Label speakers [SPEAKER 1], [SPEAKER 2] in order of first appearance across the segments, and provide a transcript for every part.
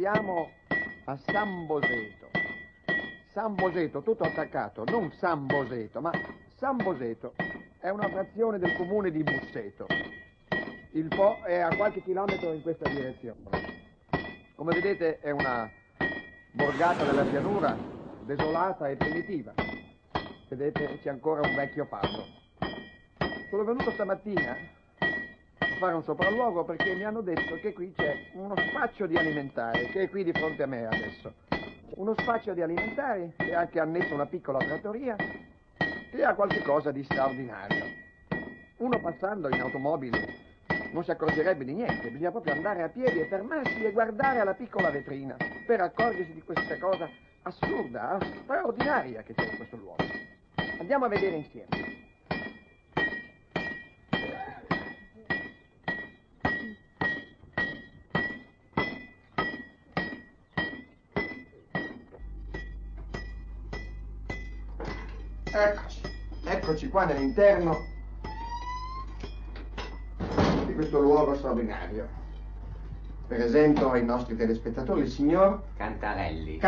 [SPEAKER 1] siamo a San Boseto. San Boseto, tutto attaccato, non San Boseto, ma San Boseto è una frazione del comune di Busseto. Il Po è a qualche chilometro in questa direzione. Come vedete è una borgata della pianura, desolata e primitiva. Vedete c'è ancora un vecchio palmo. Sono venuto stamattina a fare un sopralluogo perché mi hanno detto che qui c'è uno spaccio di alimentari, che è qui di fronte a me adesso. Uno spaccio di alimentari che ha anche annesso una piccola trattoria che ha qualche cosa di straordinario. Uno passando in automobile non si accorgerebbe di niente, bisogna proprio andare a piedi e fermarsi e guardare alla piccola vetrina per accorgersi di questa cosa assurda, straordinaria che c'è in questo luogo. Andiamo a vedere insieme. Eccoci qua nell'interno di questo luogo straordinario. Presento ai nostri telespettatori il signor
[SPEAKER 2] Cantarelli,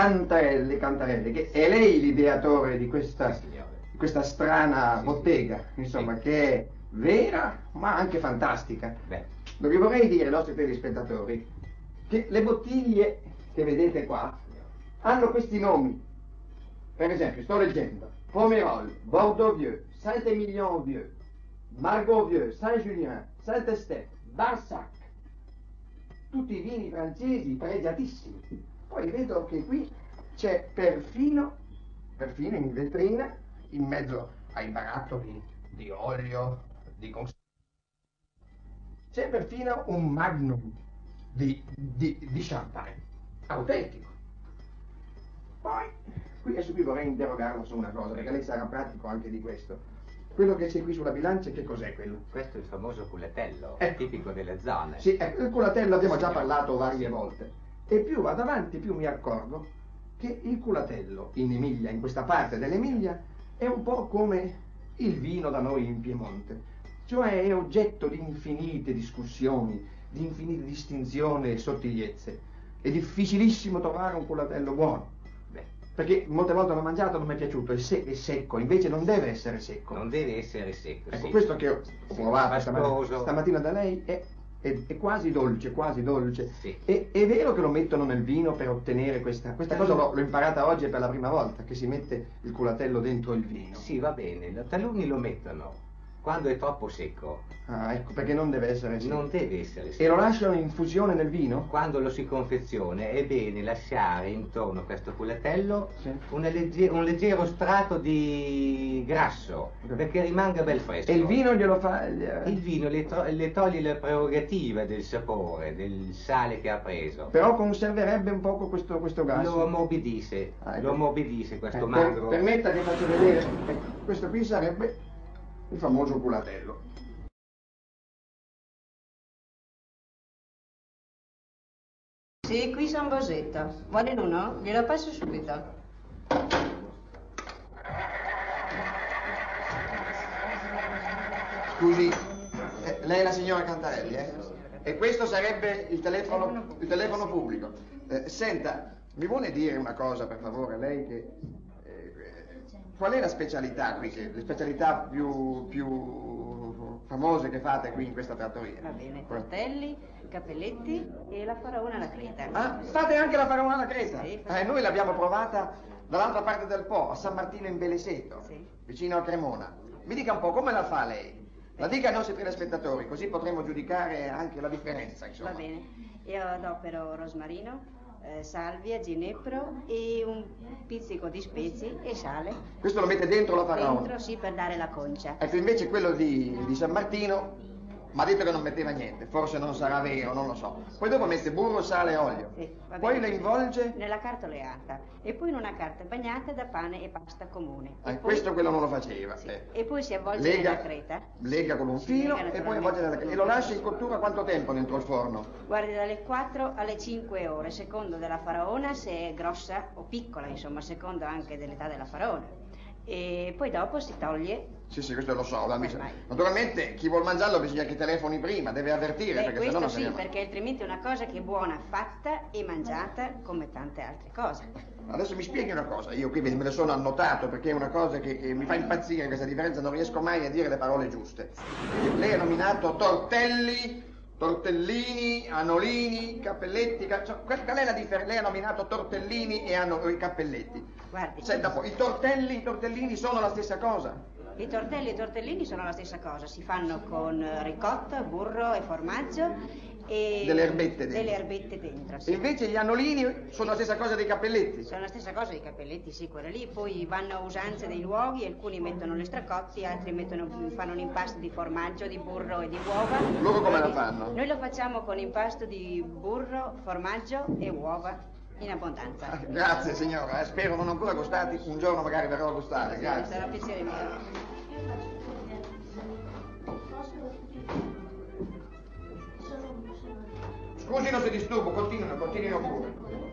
[SPEAKER 1] che è lei l'ideatore di questa strana bottega, insomma,
[SPEAKER 2] sì,
[SPEAKER 1] che è vera ma anche fantastica.
[SPEAKER 2] Beh.
[SPEAKER 1] Lo che vorrei dire ai nostri telespettatori che le bottiglie che vedete qua hanno questi nomi. Per esempio, sto leggendo: Pomerol, Bordeaux Vieux, Saint-Émilion Vieux, Margaux Vieux, Saint-Julien, Saint-Estèphe, Barsac. Tutti i vini francesi pregiatissimi. Poi vedo che qui c'è perfino in vetrina, in mezzo ai barattoli di olio, di conserve, c'è perfino un magnum di champagne, autentico. Poi, qui adesso qui vorrei interrogarlo su una cosa, perché lei sarà pratico anche di questo. Quello che c'è qui sulla bilancia, che cos'è quello?
[SPEAKER 2] Questo è il famoso culatello,
[SPEAKER 1] Ecco.
[SPEAKER 2] tipico delle zone.
[SPEAKER 1] Sì, il culatello abbiamo già parlato varie volte. E più vado avanti, più mi accorgo che il culatello in Emilia, in questa parte dell'Emilia, è un po' come il vino da noi in Piemonte. Cioè è oggetto di infinite discussioni, di infinite distinzioni e sottigliezze. È difficilissimo trovare un culatello buono. Perché molte volte l'ho mangiato, non mi è piaciuto, è secco, invece non deve essere secco.
[SPEAKER 2] Non deve essere secco,
[SPEAKER 1] Ecco,
[SPEAKER 2] sì.
[SPEAKER 1] questo che ho provato
[SPEAKER 2] Pastoso.
[SPEAKER 1] stamattina da lei è quasi dolce, quasi dolce.
[SPEAKER 2] Sì.
[SPEAKER 1] È vero che lo mettono nel vino per ottenere questa cosa, l'ho imparata oggi per la prima volta, che si mette il culatello dentro il vino.
[SPEAKER 2] Sì, va bene, taluni lo mettono quando è troppo secco.
[SPEAKER 1] Ah, ecco, perché non deve essere secco.
[SPEAKER 2] Non deve essere secco.
[SPEAKER 1] E lo lasciano in infusione nel vino?
[SPEAKER 2] Quando lo si confezione è bene lasciare intorno a questo culatello
[SPEAKER 1] Sì.
[SPEAKER 2] un leggero strato di grasso, perché rimanga bel fresco.
[SPEAKER 1] E il vino glielo fa...
[SPEAKER 2] Il vino le toglie la prerogativa del sapore, del sale che ha preso.
[SPEAKER 1] Però conserverebbe un poco questo grasso.
[SPEAKER 2] Lo ammorbidisce,
[SPEAKER 1] ecco.
[SPEAKER 2] lo ammorbidisce questo magro.
[SPEAKER 1] Permetta che faccio vedere, questo qui sarebbe il famoso culatello.
[SPEAKER 3] Sì, qui San Bosetto. Vuole uno? Glielo passo subito.
[SPEAKER 1] Scusi, lei è la signora Cantarelli, eh? E questo sarebbe il telefono pubblico. Senta, mi vuole dire una cosa, per favore, lei che... qual è la specialità qui, le specialità più famose che fate qui in questa trattoria?
[SPEAKER 3] Va bene, tortelli, cappelletti e la faraona alla creta.
[SPEAKER 1] Ah, fate anche la faraona alla creta?
[SPEAKER 3] Sì,
[SPEAKER 1] Noi l'abbiamo provata dall'altra parte del Po, a San Martino in Beleseto,
[SPEAKER 3] sì,
[SPEAKER 1] vicino a Cremona. Mi dica un po', come la fa lei? La dica ai nostri telespettatori, così potremo giudicare anche la differenza, insomma.
[SPEAKER 3] va bene. Io adopero rosmarino, salvia, ginepro e un pizzico di spezie e sale.
[SPEAKER 1] Questo lo mette dentro la faraona?
[SPEAKER 3] Dentro, sì, per dare la concia.
[SPEAKER 1] Ecco, invece quello di San Martino mi ha detto che non metteva niente, forse non sarà vero, non lo so. Poi dopo mette burro, sale e olio.
[SPEAKER 3] Sì, va
[SPEAKER 1] Poi
[SPEAKER 3] bene.
[SPEAKER 1] le involge?
[SPEAKER 3] Nella cartoleata e poi in una carta bagnata da pane e pasta comune. E poi...
[SPEAKER 1] Questo quello non lo faceva.
[SPEAKER 3] Sì. E poi si avvolge nella creta.
[SPEAKER 1] Lega con un filo e poi avvolge nella creta. E lo lascia in cottura quanto tempo dentro il forno?
[SPEAKER 3] Guardi, dalle 4 alle 5 ore, secondo della faraona, se è grossa o piccola, insomma, secondo anche dell'età della faraona. E poi dopo si toglie
[SPEAKER 1] Sì, questo lo so.
[SPEAKER 3] Ormai.
[SPEAKER 1] Naturalmente chi vuol mangiarlo bisogna che telefoni prima, deve avvertire, perché
[SPEAKER 3] questo
[SPEAKER 1] sennò non
[SPEAKER 3] sì,
[SPEAKER 1] veniamo.
[SPEAKER 3] perché altrimenti è una cosa che è buona fatta e mangiata come tante altre cose.
[SPEAKER 1] Adesso mi spieghi una cosa, io qui me ne sono annotato perché è una cosa che mi fa impazzire questa differenza, non riesco mai a dire le parole giuste. Lei ha nominato tortelli, tortellini, anolini, cappelletti, qual è la differenza? Lei ha nominato tortellini e cappelletti.
[SPEAKER 3] Guardi.
[SPEAKER 1] Senta poi, i tortellini sono la stessa cosa?
[SPEAKER 3] I tortelli e i tortellini sono la stessa cosa, si fanno con ricotta, burro e formaggio e
[SPEAKER 1] delle erbette dentro.
[SPEAKER 3] Delle erbette dentro, sì.
[SPEAKER 1] E invece gli anolini sono la stessa cosa dei cappelletti?
[SPEAKER 3] Sono la stessa cosa dei cappelletti, sì, quella lì. Poi vanno a usanze dei luoghi, alcuni mettono le stracotti, altri fanno un impasto di formaggio, di burro e di uova.
[SPEAKER 1] Loro come la fanno?
[SPEAKER 3] Noi lo facciamo con impasto di burro, formaggio e uova. In abbondanza.
[SPEAKER 1] Grazie signora, spero non ancora gustati, un giorno magari verrò a gustare, grazie.
[SPEAKER 3] Sarà un piacere mio.
[SPEAKER 1] Scusino se disturbo, continuino pure.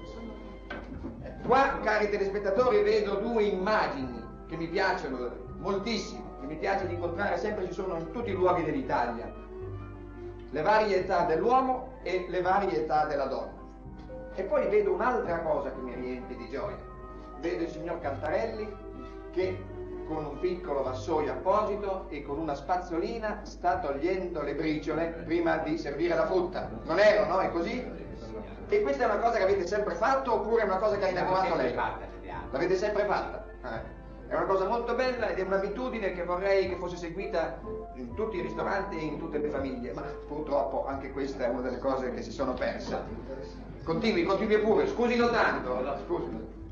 [SPEAKER 1] Qua, cari telespettatori, vedo due immagini che mi piacciono moltissimo, che mi piace di incontrare sempre, ci sono in tutti i luoghi dell'Italia. Le varie età dell'uomo e le varie età della donna. E poi vedo un'altra cosa che mi riempie di gioia. Vedo il signor Cantarelli che con un piccolo vassoio apposito e con una spazzolina sta togliendo le briciole prima di servire la frutta. Non è vero, no? È così? E questa è una cosa che avete sempre fatto oppure è una cosa che ha inaugurato lei? L'avete sempre fatta? È una cosa molto bella ed è un'abitudine che vorrei che fosse seguita in tutti i ristoranti e in tutte le famiglie, ma purtroppo anche questa è una delle cose che si sono perse. Continui pure, scusino tanto, scusi.